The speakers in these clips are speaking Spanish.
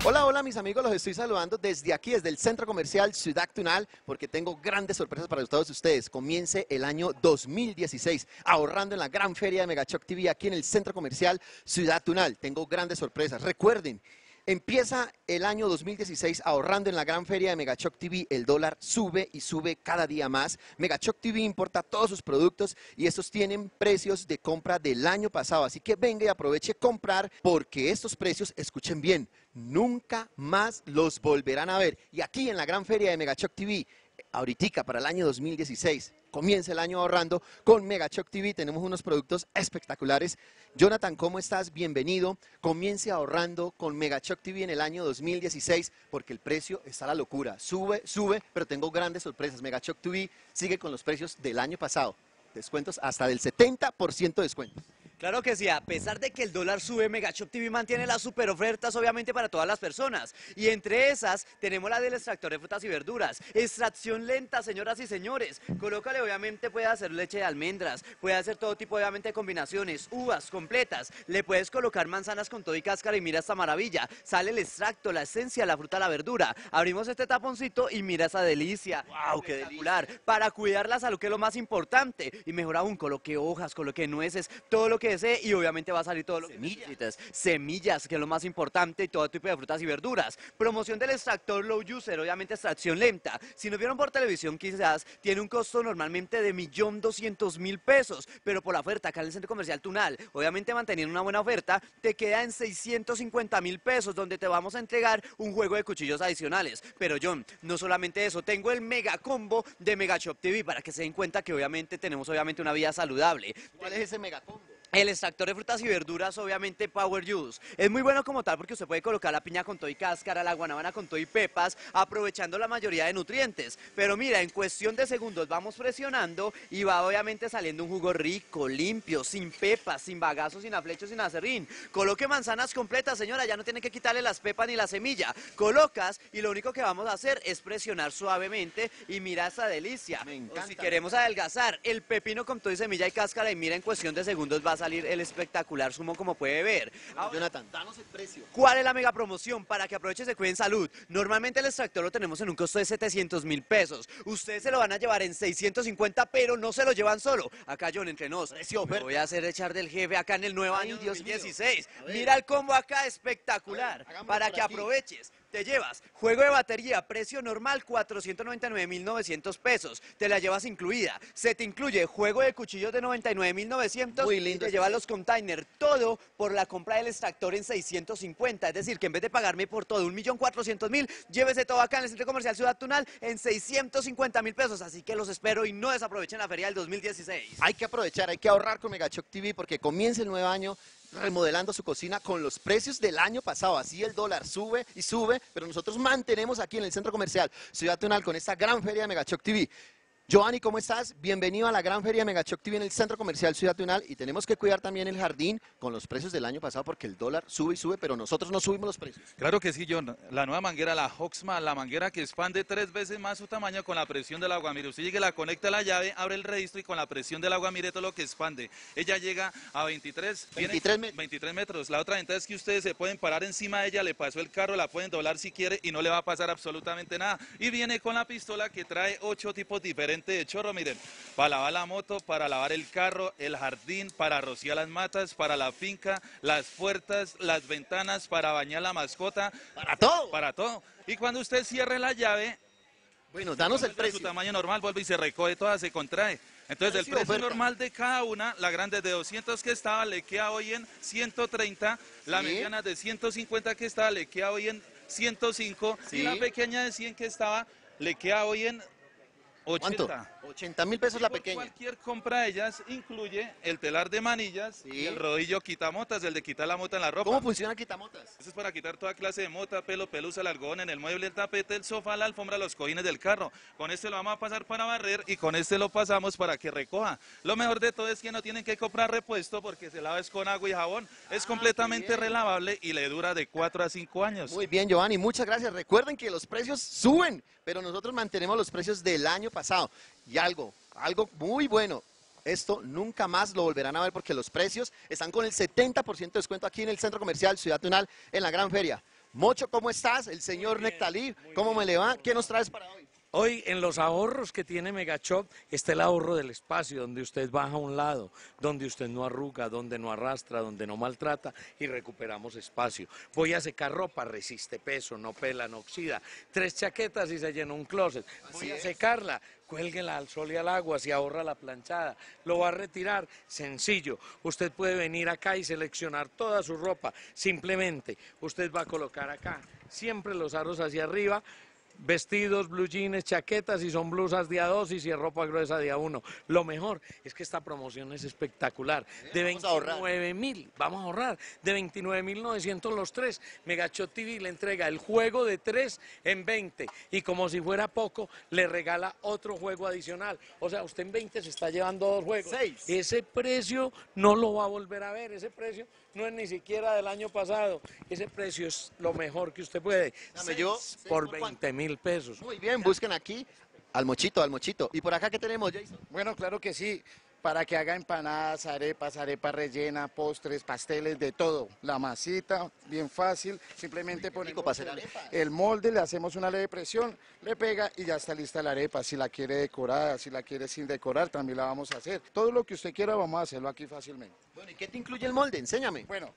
Hola, hola mis amigos, los estoy saludando desde aquí, desde el Centro Comercial Ciudad Tunal, porque tengo grandes sorpresas para todos ustedes. Comience el año 2016 ahorrando en la gran feria de Megachoc TV aquí en el Centro Comercial Ciudad Tunal. Tengo grandes sorpresas. Recuerden, empieza el año 2016 ahorrando en la gran feria de Megachoc TV. El dólar sube y sube cada día más. Megachoc TV importa todos sus productos y estos tienen precios de compra del año pasado. Así que venga y aproveche comprar porque estos precios, escuchen bien, nunca más los volverán a ver. Y aquí en la gran feria de Megachoc TV, ahorita para el año 2016, comienza el año ahorrando con Megachoc TV. Tenemos unos productos espectaculares. Jonathan, ¿cómo estás? Bienvenido. Comience ahorrando con Megachoc TV en el año 2016 porque el precio está a la locura. Sube, sube, pero tengo grandes sorpresas. Megachoc TV sigue con los precios del año pasado. Descuentos hasta del 70% de descuento. Claro que sí, a pesar de que el dólar sube, Megachoc TV mantiene las super ofertas obviamente para todas las personas. Y entre esas tenemos la del extractor de frutas y verduras. Extracción lenta, señoras y señores. Colócale, obviamente puede hacer leche de almendras, puede hacer todo tipo obviamente de combinaciones, uvas completas. Le puedes colocar manzanas con todo y cáscara y mira esta maravilla. Sale el extracto, la esencia, la fruta, la verdura. Abrimos este taponcito y mira esa delicia. ¡Wow, qué espectacular! Para cuidar la salud, que es lo más importante. Y mejor aún, coloque hojas, coloque nueces, todo lo que desee y obviamente va a salir todo lo que necesites. Semillas, que es lo más importante, y todo tipo de frutas y verduras. Promoción del extractor low user, obviamente extracción lenta. Si nos vieron por televisión quizás tiene un costo normalmente de 1.200.000 pesos, pero por la oferta acá en el Centro Comercial Tunal, obviamente manteniendo una buena oferta, te queda en 650.000 pesos, donde te vamos a entregar un juego de cuchillos adicionales. Pero John, no solamente eso, tengo el mega combo de Megachoc TV para que se den cuenta que obviamente tenemos obviamente una vida saludable. ¿Cuál es ese mega combo? El extractor de frutas y verduras, obviamente Power Juice. Es muy bueno como tal porque usted puede colocar la piña con todo y cáscara, la guanábana con todo y pepas, aprovechando la mayoría de nutrientes. Pero mira, en cuestión de segundos vamos presionando y va obviamente saliendo un jugo rico, limpio, sin pepas, sin bagazo, sin aflecho, sin acerrín. Coloque manzanas completas, señora, ya no tiene que quitarle las pepas ni la semilla. Colocas y lo único que vamos a hacer es presionar suavemente y mira esa delicia. Me encanta. O si queremos adelgazar, el pepino con todo y semilla y cáscara y mira, en cuestión de segundos va a salir el espectacular zumo como puede ver. Ahora, Jonathan, danos el precio. ¿Cuál es la mega promoción? Para que aproveche y se cuide en salud. Normalmente el extractor lo tenemos en un costo de 700.000 pesos. Ustedes se lo van a llevar en 650, pero no se lo llevan solo. Acá John, entre nos, Precio lo oferta. voy a hacer echar del jefe acá en el nuevo Ay, año Dios mío. 2016. A ver. Mira el combo acá espectacular. A ver, hagámoslo para por que aquí. aproveches. Te llevas juego de batería, precio normal 499.900 pesos. Te la llevas incluida. Se te incluye juego de cuchillos de 99.900. Muy Y lindo te ese llevas set. los containers. Todo por la compra del extractor en 650. Es decir, que en vez de pagarme por todo 1.400.000, llévese todo acá en el Centro Comercial Ciudad Tunal en 650.000 pesos. Así que los espero y no desaprovechen la feria del 2016. Hay que aprovechar, hay que ahorrar con Megachoc TV porque comienza el nuevo año remodelando su cocina con los precios del año pasado. Así el dólar sube y sube, pero nosotros mantenemos aquí en el Centro Comercial Ciudad Tunal con esta gran feria de Megachoc TV. Giovanni, ¿cómo estás? Bienvenido a la gran feria de Megachoc TV en el Centro Comercial Ciudad Tunal y tenemos que cuidar también el jardín con los precios del año pasado porque el dólar sube y sube, pero nosotros no subimos los precios. Claro que sí, John. La nueva manguera, la Hoxma, la manguera que expande 3 veces más su tamaño con la presión del agua. Mire, usted llega, la conecta a la llave, abre el registro y con la presión del agua, mire todo lo que expande. Ella llega a 23 metros. 23 metros. La otra ventaja es que ustedes se pueden parar encima de ella, le pasó el carro, la pueden doblar si quiere y no le va a pasar absolutamente nada. Y viene con la pistola que trae 8 tipos diferentes de chorro, miren. Para lavar la moto, para lavar el carro, el jardín, para rociar las matas, para la finca, las puertas, las ventanas, para bañar la mascota. Para todo. Para todo. Y cuando usted cierre la llave, Bueno, danos el su precio. tamaño normal, vuelve y se recoge toda, se contrae. Entonces el Precio precio oferta. normal de cada una, la grande de 200 que estaba, le queda hoy en 130, la Sí. mediana de 150 que estaba, le queda hoy en 105, Sí. y la pequeña de 100 que estaba, le queda hoy en 80. ¿Cuánto? 80.000 pesos la Por pequeña. cualquier compra de ellas incluye el telar de manillas Sí. y el rodillo quitamotas, el de quitar la mota en la ropa. ¿Cómo funciona quitamotas? Eso es para quitar toda clase de mota, pelo, pelusa, el algodón en el mueble, el tapete, el sofá, la alfombra, los cojines del carro. Con este lo vamos a pasar para barrer y con este lo pasamos para que recoja. Lo mejor de todo es que no tienen que comprar repuesto porque se lava es con agua y jabón. Es completamente bien. relavable y le dura de 4 a 5 años. Muy bien, Giovanni, muchas gracias. Recuerden que los precios suben, pero nosotros mantenemos los precios del año pasado. Y algo muy bueno. Esto nunca más lo volverán a ver porque los precios están con el 70% de descuento aquí en el Centro Comercial Ciudad Tunal en la Gran Feria. Mocho, ¿cómo estás? El señor Nectalí, ¿cómo me le va? ¿Qué nos traes para hoy? Hoy en los ahorros que tiene Megashop está el ahorro del espacio, donde usted baja a un lado, donde usted no arruga, donde no arrastra, donde no maltrata y recuperamos espacio. Voy a secar ropa, resiste peso, no pela, no oxida. 3 chaquetas y se llena un closet. Voy a secarla, cuélguela al sol y al agua, se ahorra la planchada. Lo va a retirar, sencillo. Usted puede venir acá y seleccionar toda su ropa. Simplemente usted va a colocar acá siempre los aros hacia arriba. Vestidos, blue jeans, chaquetas, si son blusas de A2 y si es ropa gruesa de A1. Lo mejor es que esta promoción es espectacular. De 29.000, vamos a ahorrar, de 29.900 los 3. Megashop TV le entrega el juego de 3 en 20 y como si fuera poco, le regala otro juego adicional. O sea, usted en 20 se está llevando 2 juegos. 6. Ese precio no lo va a volver a ver, ese precio no es ni siquiera del año pasado. Ese precio es lo mejor que usted puede. Dame yo, 6 por 20.000 pesos. Muy bien, busquen aquí al Mochito, al Mochito. ¿Y por acá qué tenemos, Jason? Bueno, claro que sí, para que haga empanadas, arepas rellena, postres, pasteles, de todo. La masita, bien fácil, simplemente ponemos para hacer arepas. el molde, le hacemos una leve presión, le pega y ya está lista la arepa. Si la quiere decorada, si la quiere sin decorar, también la vamos a hacer. Todo lo que usted quiera vamos a hacerlo aquí fácilmente. Bueno, ¿y qué te incluye el molde? Enséñame. Bueno,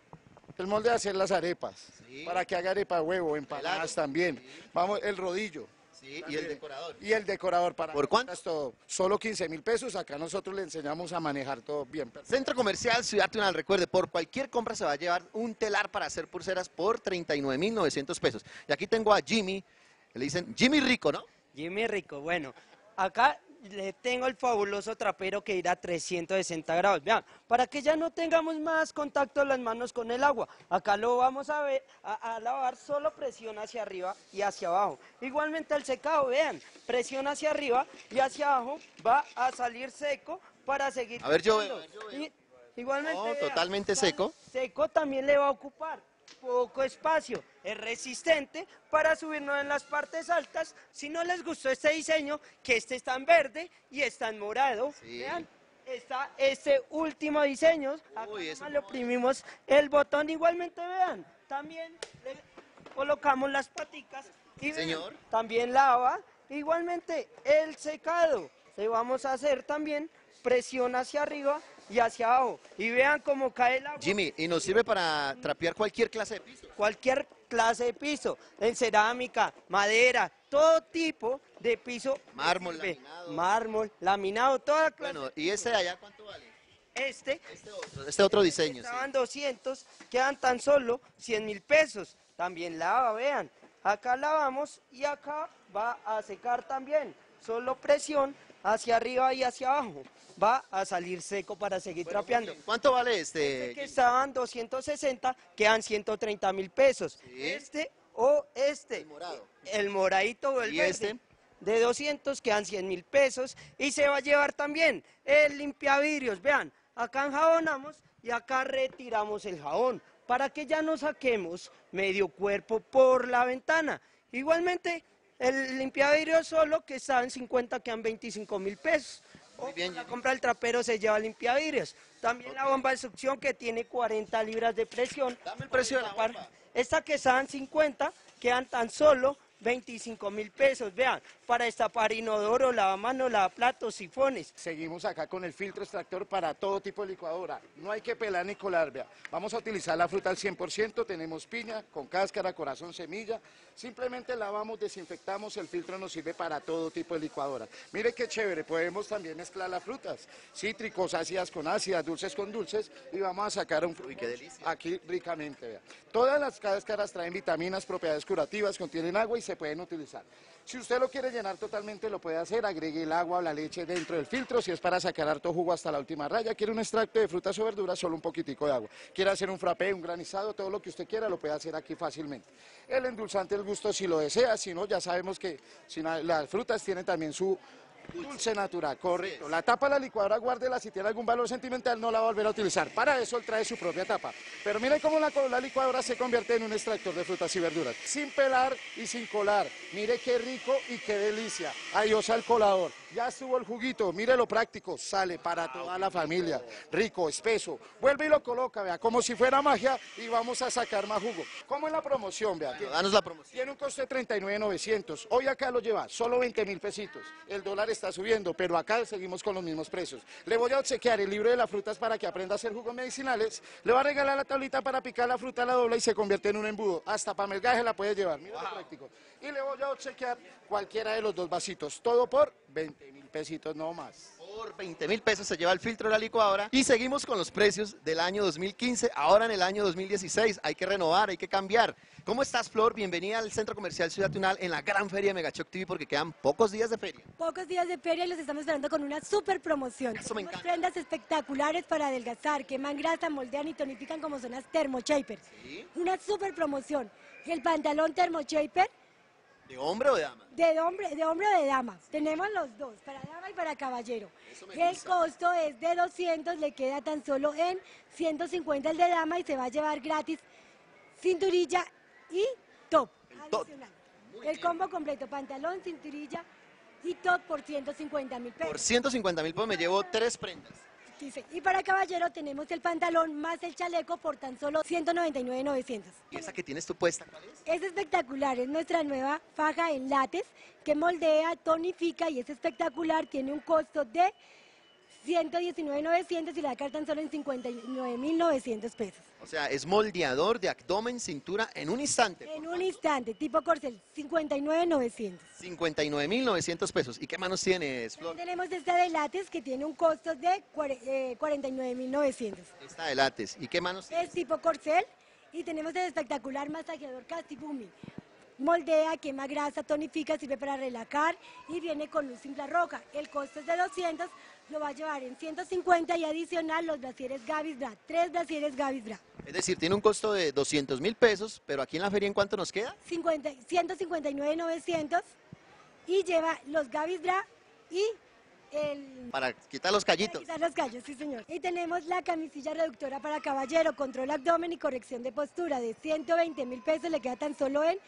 el molde de hacer las arepas, Sí. para que haga arepa de huevo, empanadas Claro. también. Vamos, el rodillo. Sí, y el decorador. Y el decorador para ¿Por cuánto? todo. Solo 15.000 pesos. Acá nosotros le enseñamos a manejar todo bien. Centro Comercial Ciudad Tunal, recuerde, por cualquier compra se va a llevar un telar para hacer pulseras por 39.900 pesos. Y aquí tengo a Jimmy, le dicen Jimmy Rico, ¿no? Jimmy Rico, bueno, acá le tengo el fabuloso trapero que irá a 360 grados. Vean, para que ya no tengamos más contacto de las manos con el agua, acá lo vamos a ver, a lavar, solo presión hacia arriba y hacia abajo. Igualmente el secado, vean, presión hacia arriba y hacia abajo, va a salir seco para seguir. A ver, yo secando. veo, yo veo. Y- igualmente, No, vean, totalmente ya seco. Seco también le va a ocupar poco espacio, es resistente para subirnos en las partes altas. Si no les gustó este diseño, que este está en verde y está en morado, Sí. vean, está este último diseño, acá Uy, nomás eso- le oprimimos el botón, igualmente vean, también le colocamos las paticas y vean, Señor. también lava, igualmente el secado, le vamos a hacer también presión hacia arriba y hacia abajo, y vean cómo cae el agua. Jimmy, y nos sirve para trapear cualquier clase de piso. Cualquier clase de piso, en cerámica, madera, todo tipo de piso. Mármol, sirve. laminado. Mármol, laminado, toda clase. Bueno, ¿y ese de allá cuánto vale? Este Este otro diseño, sí. estaban 200, quedan tan solo 100.000 pesos. También lava, vean. Acá lavamos y acá va a secar también. Solo presión hacia arriba y hacia abajo. Va a salir seco para seguir trapeando. ¿Cuánto vale este? Que estaban 260, quedan 130.000 pesos. Sí. Este o este. El morado. El moradito o el ¿Y verde. este? De 200 quedan 100.000 pesos. Y se va a llevar también el limpiavidrios. Vean, acá enjabonamos y acá retiramos el jabón. Para que ya no saquemos medio cuerpo por la ventana. Igualmente, el limpiavidrios solo que está en 50 quedan 25.000 pesos. Muy bien, La Jimmy. compra del trapero se lleva limpiavidrios. También la bomba de succión que tiene 40 libras de presión. Dame el precio de la bomba. Esta que estaban 50 quedan tan solo 25.000 pesos. Vean, para destapar inodoro, lavamanos, lavaplatos, sifones. Seguimos acá con el filtro extractor para todo tipo de licuadora. No hay que pelar ni colar, vea. Vamos a utilizar la fruta al 100%, tenemos piña, con cáscara, corazón, semilla. Simplemente lavamos, desinfectamos, el filtro nos sirve para todo tipo de licuadora. Mire qué chévere, podemos también mezclar las frutas, cítricos, ácidas con ácidas, dulces con dulces, y vamos a sacar un fruto qué delicia. aquí ricamente, vea. Todas las cáscaras traen vitaminas, propiedades curativas, contienen agua y se pueden utilizar. Si usted lo quiere llenar totalmente, lo puede hacer, agregue el agua o la leche dentro del filtro, si es para sacar harto jugo hasta la última raya, quiere un extracto de frutas o verduras, solo un poquitico de agua. Quiere hacer un frappé, un granizado, todo lo que usted quiera, lo puede hacer aquí fácilmente. El endulzante, el gusto, si lo desea, si no, ya sabemos que las frutas tienen también su dulce natural, correcto. La tapa de la licuadora, guárdela, si tiene algún valor sentimental no la va a volver a utilizar. Para eso él trae su propia tapa. Pero miren cómo la licuadora se convierte en un extractor de frutas y verduras. Sin pelar y sin colar. Mire qué rico y qué delicia. Adiós al colador. Ya estuvo el juguito, mire lo práctico, sale para toda la familia, rico, espeso. Vuelve y lo coloca, vea, como si fuera magia y vamos a sacar más jugo. ¿Cómo es la promoción, vea? Danos la promoción. Tiene un costo de 39,900. Hoy acá lo lleva solo 20.000 pesitos. El dólar está subiendo, pero acá seguimos con los mismos precios. Le voy a obsequiar el libro de las frutas para que aprenda a hacer jugos medicinales. Le voy a regalar la tablita para picar la fruta, la dobla y se convierte en un embudo. Hasta para melgaje la puede llevar. Mira lo práctico. Y le voy a obsequiar cualquiera de los 2 vasitos. Todo por 20.000 pesitos no más. Por 20.000 pesos se lleva el filtro de la licuadora. Y seguimos con los precios del año 2015. Ahora en el año 2016 hay que renovar, hay que cambiar. ¿Cómo estás, Flor? Bienvenida al Centro Comercial Ciudad Tunal en la gran feria de Megachoc TV porque quedan pocos días de feria. Pocos días de feria y los estamos esperando con una super promoción. Eso me Tenemos encanta. prendas espectaculares para adelgazar, queman grasa, moldean y tonifican como son las Thermo Shaper. ¿Sí? Una super promoción. El pantalón Thermo Shaper ¿De hombre o de dama? de hombre o de dama. Tenemos los dos, para dama y para caballero. Eso me El gusta. costo es de 200, le queda tan solo en 150 el de dama y se va a llevar gratis cinturilla y top. El top. Adicional. El combo completo, pantalón, cinturilla y top por 150.000 pesos. Por 150.000 pesos me llevo 3 prendas. Dice, y para caballero tenemos el pantalón más el chaleco por tan solo 199,900. ¿Y esa que tienes tú puesta cuál es? Es espectacular, es nuestra nueva faja en látex que moldea, tonifica y es espectacular. Tiene un costo de 119,900 y la cartan solo en 59,900 pesos. O sea, es moldeador de abdomen, cintura en un instante. En un instante, tipo corcel, 59,900. 59.900 pesos. ¿Y qué manos tienes, Flor? También tenemos esta de látex que tiene un costo de 49,900. Esta de látex. ¿Y qué manos tienes? Es tipo corcel y tenemos el espectacular masajeador Casti Bumi. Moldea, quema grasa, tonifica, sirve para relajar y viene con luz infrarroja. El costo es de 200, lo va a llevar en 150 y adicional los brasieres Gavis Bra, 3 brasieres Gavis Bra. Es decir, tiene un costo de 200.000 pesos, pero aquí en la feria, ¿en cuánto nos queda? 159,900 y lleva los Gavis Bra y el... Para quitar los Para callitos. quitar los callos, sí señor. Y tenemos la camisilla reductora para caballero, control abdomen y corrección de postura de 120.000 pesos, le queda tan solo en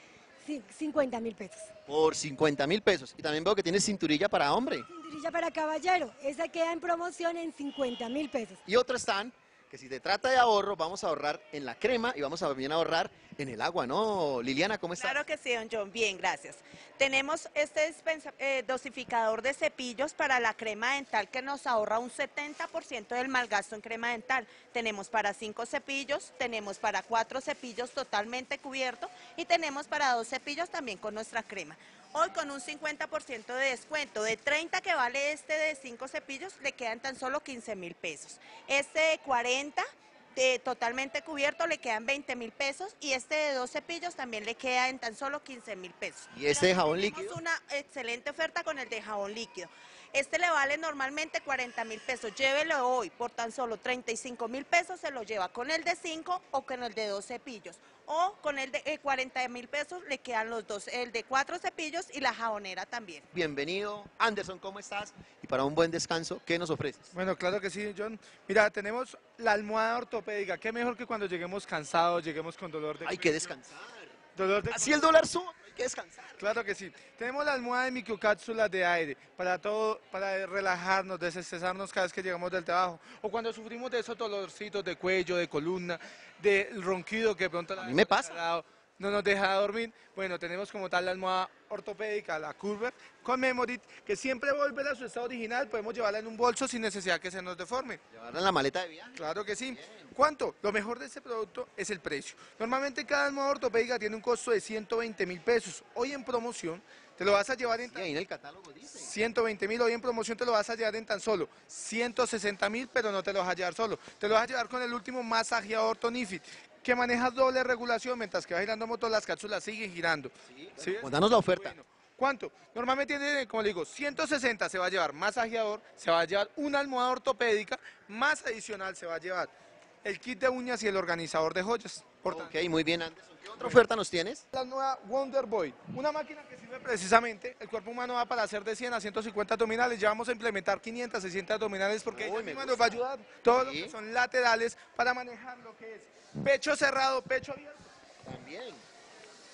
50.000 pesos. Por 50.000 pesos. Y también veo que tiene cinturilla para hombre. Cinturilla para caballero, esa queda en promoción en 50.000 pesos. Y otro stand que si se trata de ahorro, vamos a ahorrar en la crema y vamos a también ahorrar en el agua, ¿no? Liliana, ¿cómo estás? Claro que sí, don John, bien, gracias. Tenemos este dosificador de cepillos para la crema dental que nos ahorra un 70% del malgasto en crema dental. Tenemos para 5 cepillos, tenemos para 4 cepillos totalmente cubierto y tenemos para 2 cepillos también con nuestra crema. Hoy con un 50% de descuento, de 30 que vale este de 5 cepillos, le quedan tan solo 15.000 pesos. Este de 40, totalmente cubierto, le quedan 20.000 pesos y este de 2 cepillos también le queda en tan solo 15.000 pesos. ¿Y este de jabón Tenemos líquido? una excelente oferta con el de jabón líquido. Este le vale normalmente 40.000 pesos, llévelo hoy por tan solo 35.000 pesos, se lo lleva con el de 5 o con el de 2 cepillos. O con el de 40.000 pesos le quedan los dos, el de 4 cepillos y la jabonera también. Bienvenido. Anderson, ¿cómo estás? Y para un buen descanso, ¿qué nos ofreces? Bueno, claro que sí, John. Mira, tenemos la almohada ortopédica. Qué mejor que cuando lleguemos cansados, lleguemos con dolor de Hay que cuello, descansar. dolor de Así el dólar sube, hay que descansar. Claro que sí. Tenemos la almohada de microcápsulas de aire para todo, para relajarnos, desestresarnos cada vez que llegamos del trabajo. O cuando sufrimos de esos dolorcitos de cuello, de columna, del ronquido que de pronto A mí me pasa. no nos deja dormir. Bueno, tenemos como tal la almohada ortopédica, la Curver, con Memory, que siempre volverá a su estado original. Podemos llevarla en un bolso sin necesidad que se nos deforme. Llevarla en la maleta de viaje. Claro que sí. ¿Cuánto? Lo mejor de este producto es el precio. Normalmente cada almohada ortopédica tiene un costo de 120.000 pesos. Hoy en promoción te lo vas a llevar en Y ahí en el catálogo dice. 120.000, hoy en promoción te lo vas a llevar en tan solo 160.000, pero no te lo vas a llevar solo. Te lo vas a llevar con el último masajeador Tonifit, que maneja doble regulación, mientras que va girando moto, las cápsulas siguen girando. ¿Sí ves? Pues danos la oferta. Bueno, ¿cuánto? Normalmente tiene, como le digo, 160 se va a llevar masajeador, se va a llevar una almohada ortopédica, más adicional se va a llevar el kit de uñas y el organizador de joyas. Por tanto, Ok, muy bien, Anderson. ¿Qué otra oferta nos tienes? la nueva Wonder Boy, una máquina que sirve precisamente, el cuerpo humano va para hacer de 100 a 150 abdominales, ya vamos a implementar 500, 600 abdominales porque Uy, ella me misma gusta. nos va a ayudar, todo lo Sí. que son laterales para manejar lo que es pecho cerrado, pecho abierto. También.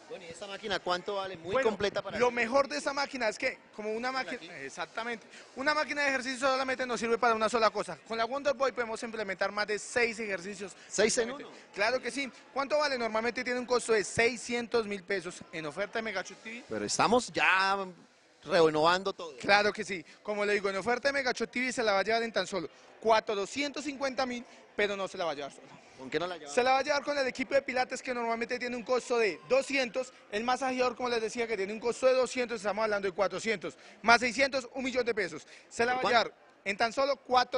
Bueno, ¿y esta máquina cuánto vale? Muy Bueno, completa para lo mejor de esta máquina es que, como una máquina, exactamente, una máquina de ejercicio solamente nos sirve para una sola cosa. Con la Wonder Boy podemos implementar más de 6 ejercicios. 6 en uno. Claro que sí. ¿Cuánto vale? Normalmente tiene un costo de 600.000 pesos en oferta de Megashop TV. Pero estamos ya renovando todo. Claro que sí. Como le digo, en oferta de Megashop TV se la va a llevar en tan solo 450.000, pero no se la va a llevar sola. ¿Con qué no la llevamos? Se la va a llevar con el equipo de pilates que normalmente tiene un costo de 200, el masajeador, como les decía, que tiene un costo de 200, estamos hablando de 400, más 600, 1.000.000 de pesos. Se la va a llevar en tan solo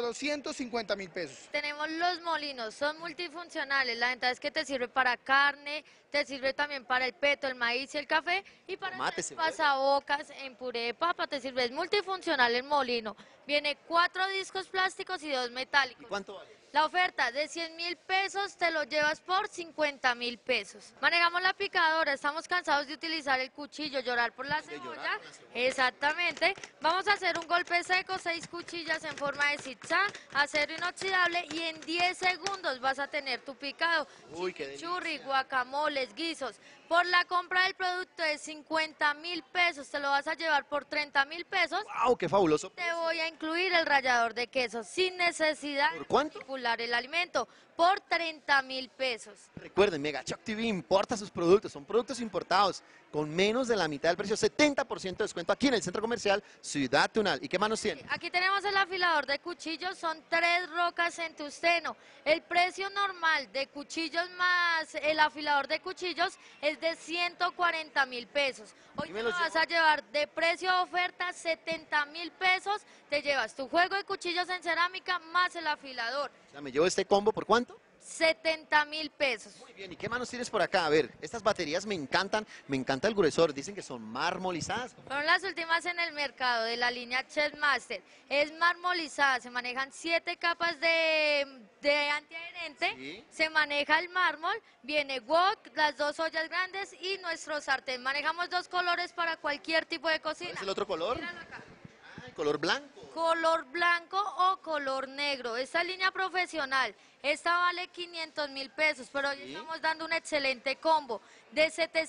450.000 pesos. Tenemos los molinos, son multifuncionales, la ventaja es que te sirve para carne, te sirve también para el peto, el maíz y el café, y para Tomate, hacer cebolla. pasabocas en puré de papa te sirve, es multifuncional el molino. Viene 4 discos plásticos y 2 metálicos. ¿Y cuánto vale? La oferta de 100.000 pesos te lo llevas por 50.000 pesos. Manejamos la picadora, estamos cansados de utilizar el cuchillo, llorar por la cebolla. Exactamente. Vamos a hacer un golpe seco, 6 cuchillas en forma de zigzag, acero inoxidable y en 10 segundos vas a tener tu picado. Uy, qué Chimichurri, guacamoles, guisos. Por la compra del producto de 50.000 pesos te lo vas a llevar por 30.000 pesos. ¡Wow! ¡Qué fabuloso! Te voy a incluir el rallador de queso sin necesidad ¿Por cuánto? de manipular el alimento por 30.000 pesos. Recuerden, Megashop TV importa sus productos, son productos importados con menos de la mitad del precio, 70% de descuento aquí en el Centro Comercial Ciudad Tunal. ¿Y qué más nos tiene? Aquí tenemos el afilador de cuchillos, son 3 rocas en tusteno. El precio normal de cuchillos más el afilador de cuchillos es de 140.000 pesos. Hoy ¿Y me te lo los vas a llevar de precio de oferta 70.000 pesos. Te llevas tu juego de cuchillos en cerámica más el afilador. O sea, ¿me llevo este combo por cuánto? 70.000 pesos. Muy bien, ¿y qué más nos tienes por acá? A ver, estas baterías me encantan, me encanta el gruesor, dicen que son marmolizadas. Son las últimas en el mercado de la línea Chessmaster. Es marmolizada, se manejan 7 capas de antiadherente, Sí. se maneja el mármol, viene wok, las 2 ollas grandes y nuestro sartén. Manejamos 2 colores para cualquier tipo de ¿Cuál cocina. es el otro color? Míralo acá. Ah, el color blanco. Color blanco o color negro. Esta línea profesional, esta vale 500.000 pesos, pero hoy Sí. estamos dando un excelente combo. De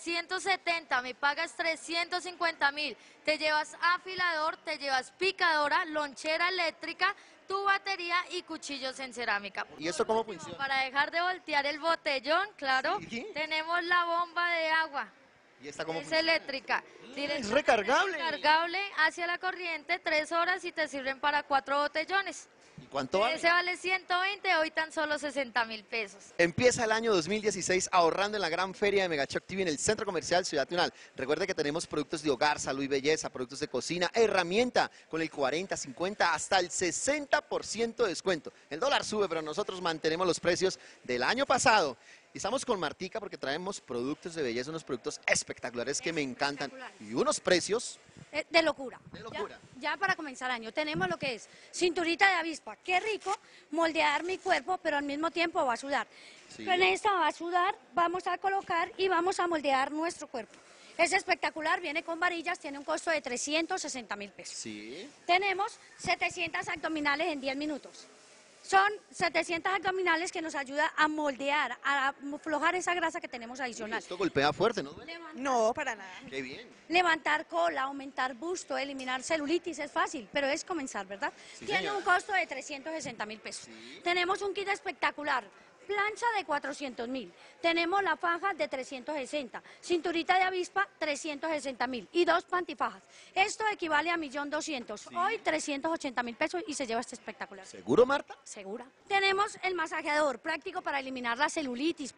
770 me pagas 350.000. Te llevas afilador, te llevas picadora, lonchera eléctrica, tu batería y cuchillos en cerámica. ¿Y esto cómo funciona? Para dejar de voltear el botellón, claro, Sí. tenemos la bomba de agua. ¿Y esta cómo Es funciona? eléctrica. Es recargable. Recargable hacia la corriente, 3 horas y te sirven para 4 botellones. ¿Y cuánto vale? Ese vale 120, hoy tan solo 60.000 pesos. Empieza el año 2016 ahorrando en la gran feria de Megashop TV en el Centro Comercial Ciudad Tunal. Recuerde que tenemos productos de hogar, salud y belleza, productos de cocina, herramienta con el 40, 50, hasta el 60% de descuento. El dólar sube, pero nosotros mantenemos los precios del año pasado. Y estamos con Martica porque traemos productos de belleza, unos productos espectaculares que me encantan. Y unos precios De locura. de locura. Ya para comenzar año tenemos lo que es cinturita de avispa. Qué rico moldear mi cuerpo, pero al mismo tiempo va a sudar. Sí. Con esta va a sudar, vamos a colocar y vamos a moldear nuestro cuerpo. Es espectacular, viene con varillas, tiene un costo de 360.000 pesos. Sí. Tenemos 700 abdominales en 10 minutos. Son 700 abdominales que nos ayuda a moldear, a aflojar esa grasa que tenemos adicional. Esto golpea fuerte, ¿no? No, para nada. Qué bien. Levantar cola, aumentar busto, eliminar celulitis es fácil, pero es comenzar, ¿verdad? Sí, Tiene señora. un costo de 360.000 pesos. Tenemos un kit espectacular. Plancha de 400.000, tenemos la faja de 360, cinturita de avispa 360.000 y 2 pantifajas. Esto equivale a 1.200.000, hoy 380.000 pesos y se lleva este espectacular. ¿Seguro, Marta? Segura. Tenemos el masajeador práctico para eliminar la celulitis,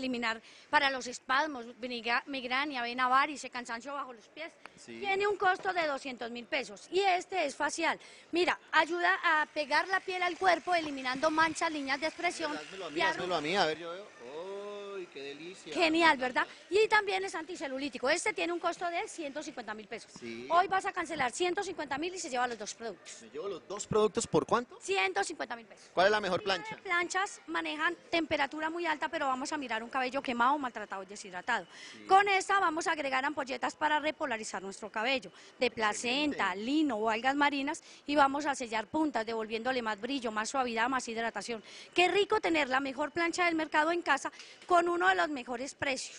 para los espasmos, migraña, vena varice, cansancio bajo los pies. Sí. Tiene un costo de 200.000 pesos y este es facial. Mira, ayuda a pegar la piel al cuerpo eliminando manchas, líneas de expresión. Házmelo a y mí, házmelo a arrugas. mí, a ver, yo veo. ¡Uy, qué delicia! Genial, ¿verdad? Y también es anticelulítico. Este tiene un costo de 150.000 pesos. Sí. Hoy vas a cancelar 150.000 y se lleva los 2 productos. Me llevo los 2 productos, ¿por cuánto? 150.000 pesos. ¿Cuál es la mejor plancha? Planchas manejan temperatura muy alta, pero vamos a mirar un cabello quemado, maltratado y deshidratado. Con esta vamos a agregar ampolletas para repolarizar nuestro cabello, de placenta, lino o algas marinas, y vamos a sellar puntas, devolviéndole más brillo, más suavidad, más hidratación. Qué rico tener la mejor plancha del mercado en casa con uno de los mejores precios.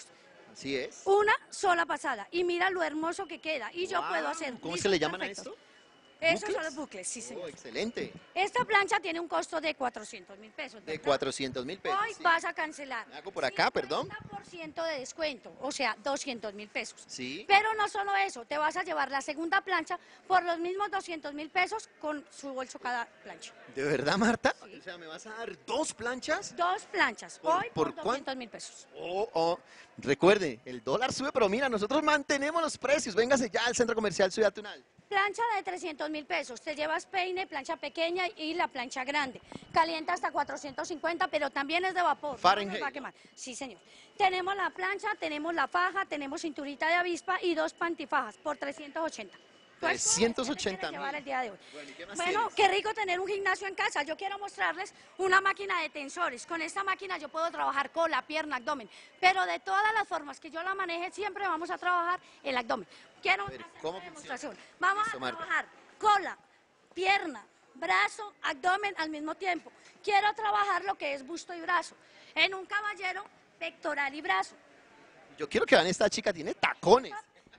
Así es. Una sola pasada. Y mira lo hermoso que queda. Y yo puedo hacer. ¿Cómo lisos se le llaman a perfectos. esto? Esos ¿Bucles? son los bucles, sí, señor. Oh, excelente. Esta plancha tiene un costo de 400.000 pesos. De ¿verdad? 400.000 pesos. Hoy sí. vas a cancelar. Me hago por acá, perdón. 50% de descuento, o sea, 200.000 pesos. Sí. Pero no solo eso, te vas a llevar la segunda plancha por los mismos 200.000 pesos con su bolso cada plancha. ¿De verdad, Marta? O sea, ¿me vas a dar 2 planchas? 2 planchas, ¿Por- hoy por por cuánto? 200.000 pesos. Oh. Recuerde, el dólar sube, pero mira, nosotros mantenemos los precios. Véngase ya al Centro Comercial Ciudad Tunal. Plancha de 300.000 pesos, te llevas peine, plancha pequeña y la plancha grande. Calienta hasta 450, pero también es de vapor. Fahrenheit. No nos va a quemar. Sí, señor. Tenemos la plancha, tenemos la faja, tenemos cinturita de avispa y 2 pantifajas por 380. Tú escoges qué te quieres 380.000. llevar el día de hoy. Bueno, ¿y qué más Bueno, tienes? qué rico tener un gimnasio en casa. Yo quiero mostrarles una máquina de tensores. Con esta máquina yo puedo trabajar cola, pierna, abdomen. Pero de todas las formas que yo la maneje, siempre vamos a trabajar el abdomen. Quiero ver, hacer ¿cómo una demostración. Vamos Listo, a Marta. trabajar cola, pierna, brazo, abdomen al mismo tiempo. Quiero trabajar lo que es busto y brazo. En un caballero, pectoral y brazo. Yo quiero que vean, esta chica tiene tacones.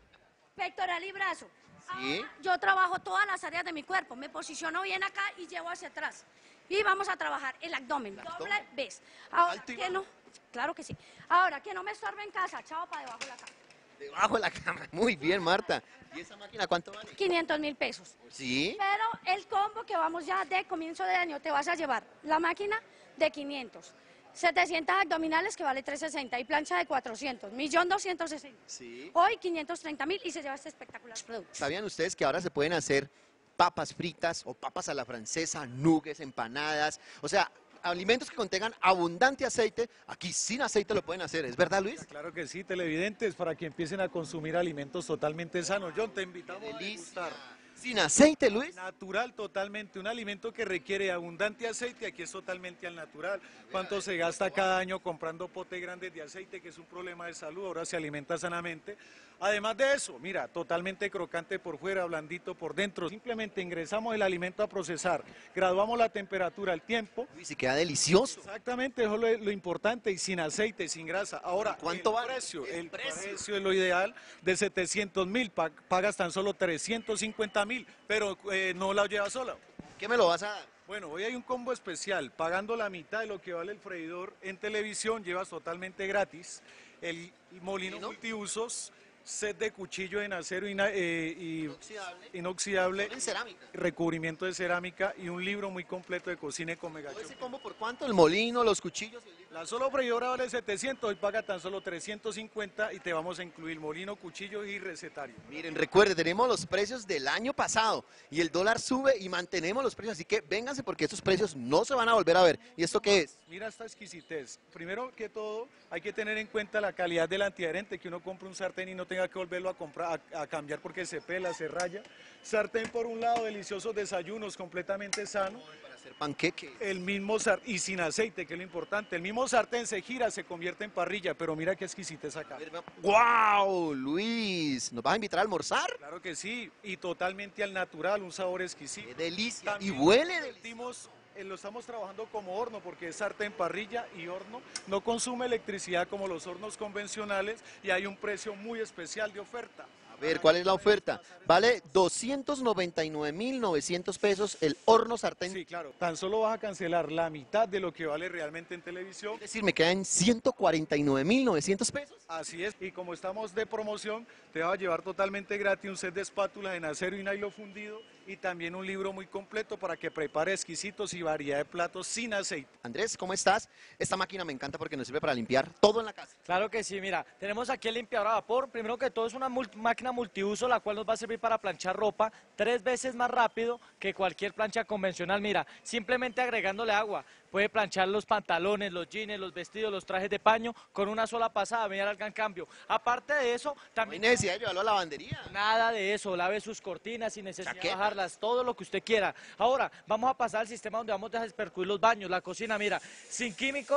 Pectoral y brazo. Sí. Ahora, yo trabajo todas las áreas de mi cuerpo. Me posiciono bien acá y llevo hacia atrás. Y vamos a trabajar el abdomen. Doble vez. Ahora, Alto y que no. Claro que sí. Ahora, que no me estorbe en casa. Chao para debajo de la cama. Debajo de la cama. Muy bien, Marta. ¿Y esa máquina cuánto vale? 500.000 pesos. Sí. Pero el combo que vamos ya de comienzo de año, te vas a llevar la máquina de 500. 700 abdominales que vale 360 y plancha de 400, 1.260.000. Sí. Hoy 530.000 y se lleva este espectacular producto. ¿Sabían ustedes que ahora se pueden hacer papas fritas o papas a la francesa, nuggets, empanadas? O sea, alimentos que contengan abundante aceite, aquí sin aceite lo pueden hacer. ¿Es verdad, Luis? Claro que sí, televidentes, para que empiecen a consumir alimentos totalmente sanos. John, te invitamos a Delicia. degustar. Sin aceite, Luis. Natural totalmente, un alimento que requiere abundante aceite, aquí es totalmente al natural. ¿Cuánto se gasta cada año comprando potes grandes de aceite, que es un problema de salud? Ahora se alimenta sanamente. Además de eso, mira, totalmente crocante por fuera, blandito por dentro. Simplemente ingresamos el alimento a procesar, graduamos la temperatura, el tiempo. Luis, y queda delicioso. Exactamente, eso es lo importante, y sin aceite, sin grasa. Ahora, ¿cuánto el vale? precio? El El precio. precio es lo ideal, de 700.000, pagas tan solo 350.000, pero no la llevas sola. ¿Qué me lo vas a dar? Bueno, hoy hay un combo especial, pagando la mitad de lo que vale el freidor en televisión, llevas totalmente gratis el molino multiusos, set de cuchillo en acero inoxidable, Son en cerámica. recubrimiento de cerámica y un libro muy completo de cocina y con ¿Todo megachop. ese combo por cuánto? El molino, los cuchillos y el libro. La solo freidora vale 700, hoy paga tan solo 350 y te vamos a incluir molino, cuchillo y recetario. Miren, recuerde, tenemos los precios del año pasado y el dólar sube y mantenemos los precios, así que vénganse porque estos precios no se van a volver a ver. ¿Y esto qué es? Mira esta exquisitez. Primero que todo, hay que tener en cuenta la calidad del antiadherente, que uno compre un sartén y no tenga que volverlo a comprar, a cambiar porque se pela, se raya. Sartén por un lado, deliciosos desayunos, completamente sano. Para hacer panqueque. El mismo sartén, y sin aceite, que es lo importante. El mismo sartén se gira, se convierte en parrilla, pero mira qué exquisitez acá. ¡Wow, Luis! ¿Nos vas a invitar a almorzar? Claro que sí, y totalmente al natural, un sabor exquisito. ¡Qué delicia! También Y huele lo estamos trabajando como horno porque es sartén, parrilla y horno. No consume electricidad como los hornos convencionales y hay un precio muy especial de oferta. A ver, ¿cuál es la oferta? Vale 299.900 pesos el horno sartén. Sí, claro. Tan solo vas a cancelar la mitad de lo que vale realmente en televisión. Es decir, me quedan 149.900 pesos. Así es, y como estamos de promoción, te va a llevar totalmente gratis un set de espátulas en acero y nylon fundido y también un libro muy completo para que prepare exquisitos y variedad de platos sin aceite. Andrés, ¿cómo estás? Esta máquina me encanta porque nos sirve para limpiar todo en la casa. Claro que sí, mira, tenemos aquí el limpiador a vapor. Primero que todo es una máquina multiuso, la cual nos va a servir para planchar ropa 3 veces más rápido que cualquier plancha convencional. Mira, simplemente agregándole agua, puede planchar los pantalones, los jeans, los vestidos, los trajes de paño con una sola pasada, mira el gran cambio. Aparte de eso, también... No hay necesidad de llevarlo a la lavandería. Nada de eso, lave sus cortinas sin necesidad de Chaquetas. bajarlas, todo lo que usted quiera. Ahora, vamos a pasar al sistema donde vamos a despercudir los baños, la cocina, mira, sin químicos,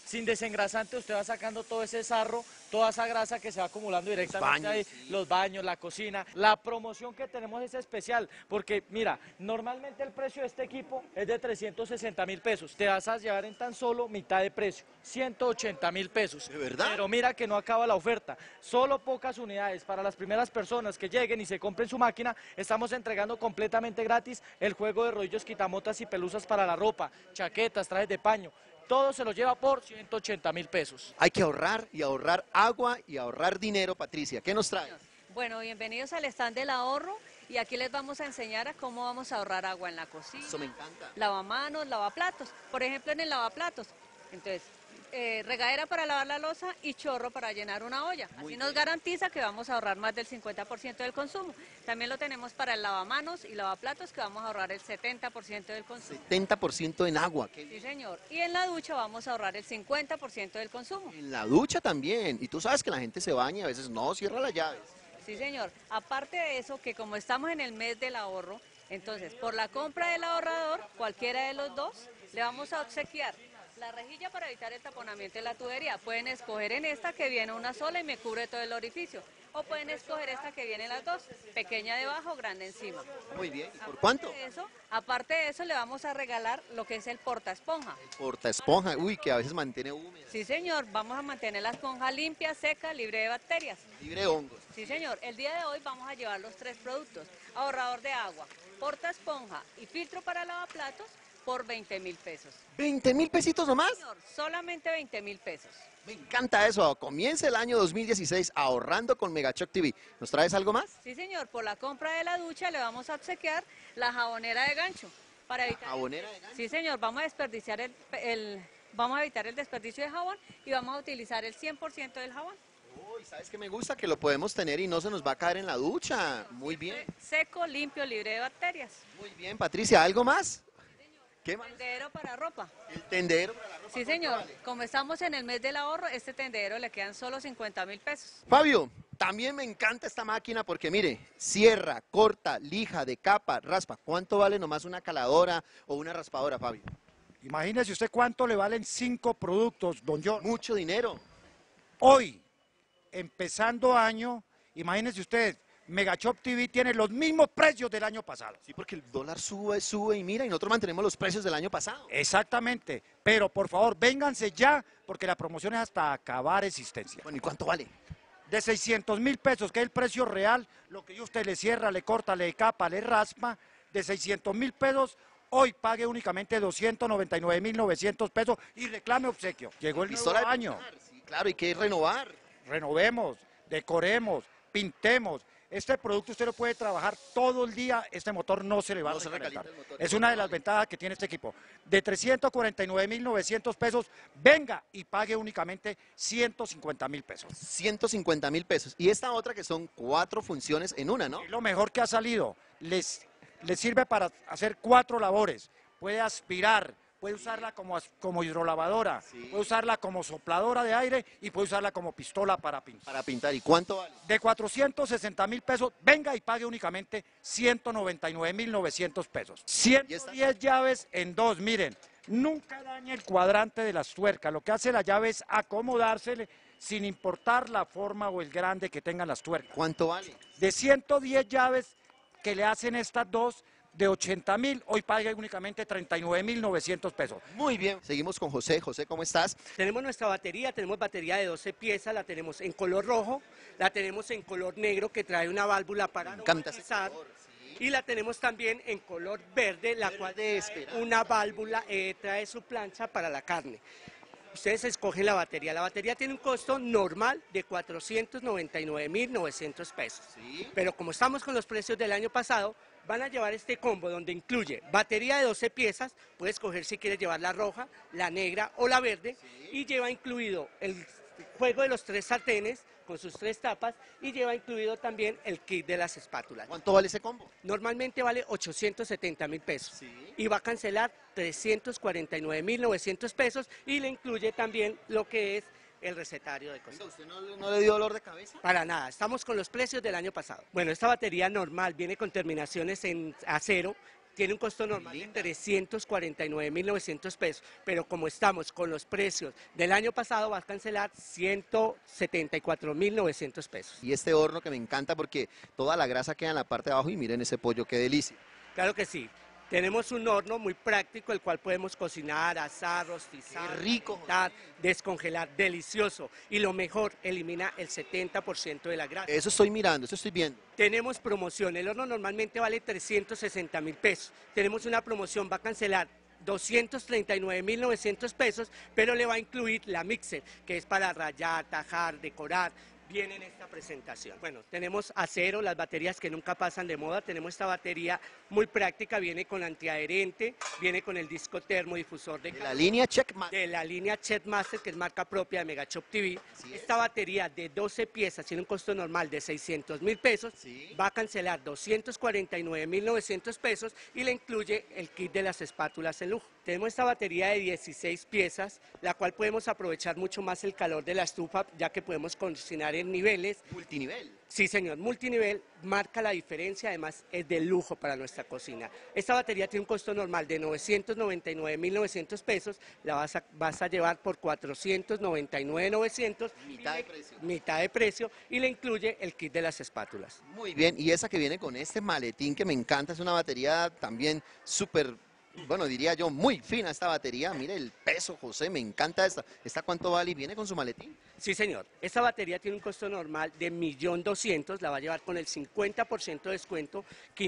sin desengrasante usted va sacando todo ese sarro, toda esa grasa que se va acumulando directamente ahí, los baños, la cocina. La promoción que tenemos es especial, porque mira, normalmente el precio de este equipo es de 360.000 pesos, te vas a llevar en tan solo mitad de precio, 180.000 pesos. ¿De verdad? Pero mira que no acaba la oferta, solo pocas unidades para las primeras personas que lleguen y se compren su máquina, estamos entregando completamente gratis el juego de rodillos, quitamotas y pelusas para la ropa, chaquetas, trajes de paño. Todo se lo lleva por 180.000 pesos. Hay que ahorrar y ahorrar agua y ahorrar dinero, Patricia. ¿Qué nos trae? Bueno, bienvenidos al stand del ahorro y aquí les vamos a enseñar a cómo vamos a ahorrar agua en la cocina. Eso me encanta. Lavamanos, lavaplatos. Por ejemplo, en el lavaplatos. Entonces, regadera para lavar la loza y chorro para llenar una olla. Así nos garantiza que vamos a ahorrar más del 50% del consumo. También lo tenemos para el lavamanos y lavaplatos, que vamos a ahorrar el 70% del consumo. 70% en agua. Sí, señor. Y en la ducha vamos a ahorrar el 50% del consumo. En la ducha también. Y tú sabes que la gente se baña y a veces no cierra las llaves. Sí, señor. Aparte de eso, que como estamos en el mes del ahorro, entonces, por la compra del ahorrador, cualquiera de los dos, le vamos a obsequiar la rejilla para evitar el taponamiento de la tubería. Pueden escoger en esta que viene una sola y me cubre todo el orificio. O pueden escoger esta que viene las dos, pequeña debajo, grande encima. Muy bien. ¿Y por cuánto? Aparte de eso, le vamos a regalar lo que es el porta esponja. Porta esponja. Uy, que a veces mantiene húmeda. Sí, señor. Vamos a mantener la esponja limpia, seca, libre de bacterias. Libre de hongos. Sí, señor. El día de hoy vamos a llevar los 3 productos. Ahorrador de agua, porta esponja y filtro para lavaplatos por 20.000 pesos. ¿20.000 pesitos nomás? Sí, señor, solamente 20.000 pesos. Me encanta eso. Comienza el año 2016 ahorrando con Megachoc TV. ¿Nos traes algo más? Sí, señor. Por la compra de la ducha le vamos a obsequiar la jabonera de gancho. Para evitar ¿Jabonera de gancho? Sí, señor. Vamos a desperdiciar vamos a evitar el desperdicio de jabón y vamos a utilizar el 100% del jabón. Uy, ¿sabes qué me gusta? Que lo podemos tener y no se nos va a caer en la ducha. Muy bien. Seco, limpio, libre de bacterias. Muy bien, Patricia. ¿Algo más? ¿Qué más? Tendedero para ropa. El tendedero para la ropa. Sí, señor. Como estamos en el mes del ahorro, este tendedero le quedan solo 50.000 pesos. Fabio, también me encanta esta máquina porque mire, cierra, corta, lija, decapa, raspa. ¿Cuánto vale nomás una caladora o una raspadora, Fabio? Imagínese usted cuánto le valen 5 productos, don John. Mucho dinero. Hoy, empezando año, imagínese usted, Megachoc TV tiene los mismos precios del año pasado. Sí, porque el dólar sube y mira, y nosotros mantenemos los precios del año pasado. Exactamente, pero por favor, vénganse ya, porque la promoción es hasta acabar existencia. Bueno, ¿y cuánto vale? De 600.000 pesos, que es el precio real, lo que usted le cierra, le corta, le capa, le raspa, de 600.000 pesos, hoy pague únicamente 299.900 pesos y reclame obsequio. Llegó el nuevo año. Sí, claro, hay que renovar. Renovemos, decoremos, pintemos. Este producto usted lo puede trabajar todo el día, este motor no se le va a recalentar. Es una de las ventajas que tiene este equipo. De 349.900 pesos, venga y pague únicamente 150.000 pesos. 150.000 pesos. Y esta otra que son 4 funciones en una, ¿no? Es lo mejor que ha salido. Les sirve para hacer 4 labores. Puede aspirar, puede usarla como hidrolavadora, puede usarla como sopladora de aire y puede usarla como pistola para pintar. Para pintar. ¿Y cuánto vale? De 460.000 pesos, venga y pague únicamente 199.900 pesos. 110 llaves en 2, miren, nunca daña el cuadrante de las tuercas. Lo que hace la llave es acomodársele sin importar la forma o el grande que tengan las tuercas. ¿Cuánto vale? De 110 llaves que le hacen estas dos, de 80.000, hoy paga únicamente 39.900 pesos. Muy bien. Seguimos con José. José, ¿cómo estás? Tenemos nuestra batería, tenemos batería de 12 piezas, la tenemos en color rojo, la tenemos en color negro que trae una válvula para aromatizar, y la tenemos también en color verde, la cual una válvula trae su plancha para la carne. Ustedes escogen la batería. La batería tiene un costo normal de 499.900 pesos. ¿Sí? Pero como estamos con los precios del año pasado, van a llevar este combo donde incluye batería de 12 piezas, puedes escoger si quieres llevar la roja, la negra o la verde, ¿sí? Y lleva incluido el juego de los 3 sartenes con sus 3 tapas y lleva incluido también el kit de las espátulas. ¿Cuánto vale ese combo? Normalmente vale 870.000 pesos, ¿sí? Y va a cancelar 349.900 pesos y le incluye también lo que es el recetario de cocina. ¿Usted no le dio dolor de cabeza? Para nada, estamos con los precios del año pasado. Bueno, esta batería normal viene con terminaciones en acero, tiene un costo normal de 349.900 pesos, pero como estamos con los precios del año pasado, va a cancelar 174.900 pesos. Y este horno que me encanta porque toda la grasa queda en la parte de abajo y miren ese pollo, qué delicia. Claro que sí. Tenemos un horno muy práctico, el cual podemos cocinar, asar, rostizar, qué rico, calentar, descongelar, delicioso. Y lo mejor, elimina el 70% de la grasa. Eso estoy mirando, eso estoy viendo. Tenemos promoción, el horno normalmente vale 360.000 pesos. Tenemos una promoción, va a cancelar 239.900 pesos, pero le va a incluir la mixer, que es para rallar, tajar, decorar. Viene en esta presentación. Bueno, tenemos acero, las baterías que nunca pasan de moda. Tenemos esta batería muy práctica, viene con antiadherente, viene con el disco termodifusor de la línea Checkmaster. De la línea Checkmaster, que es marca propia de Megashop TV. Esta batería de 12 piezas tiene un costo normal de 600.000 pesos, va a cancelar 249.900 pesos y le incluye el kit de las espátulas en lujo. Tenemos esta batería de 16 piezas, la cual podemos aprovechar mucho más el calor de la estufa, ya que podemos cocinar en niveles. Multinivel. Sí, señor, multinivel, marca la diferencia, además es de lujo para nuestra cocina. Esta batería tiene un costo normal de 999.900 pesos, la vas a llevar por 499.900. Mitad de precio. Mitad de precio, y le incluye el kit de las espátulas. Muy bien, y esa que viene con este maletín que me encanta, es una batería también súper, bueno, diría yo, muy fina esta batería. Mire el peso, José, me encanta esta. ¿Esta cuánto vale y viene con su maletín? Sí, señor. Esta batería tiene un costo normal de 1.200.000, la va a llevar con el 50% de descuento,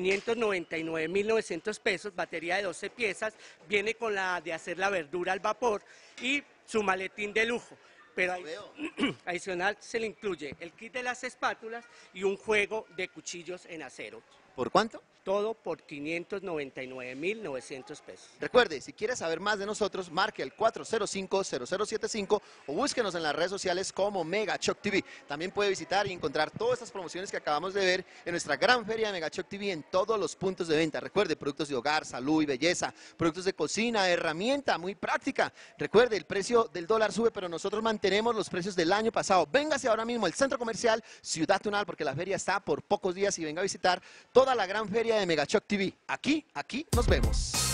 599.900 pesos, batería de 12 piezas, viene con la de hacer la verdura al vapor y su maletín de lujo. Pero adicional se le incluye el kit de las espátulas y un juego de cuchillos en acero. ¿Por cuánto? Todo por 599.900 pesos. Recuerde, si quiere saber más de nosotros, marque el 405-0075 o búsquenos en las redes sociales como Megashop TV. También puede visitar y encontrar todas estas promociones que acabamos de ver en nuestra gran feria de Megashop TV en todos los puntos de venta. Recuerde, productos de hogar, salud y belleza, productos de cocina, herramienta muy práctica. Recuerde, el precio del dólar sube, pero nosotros mantenemos los precios del año pasado. Véngase ahora mismo al Centro Comercial Ciudad Tunal, porque la feria está por pocos días, y venga a visitar toda la gran feria de Megashop TV. Aquí nos vemos.